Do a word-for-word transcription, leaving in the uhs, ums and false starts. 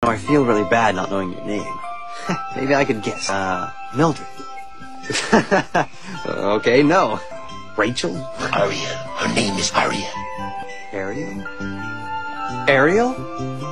Oh, I feel really bad not knowing your name. Maybe I could guess. Uh, Mildred. Okay, no. Rachel? Ariel. Her name is Ariel. Ariel? Ariel?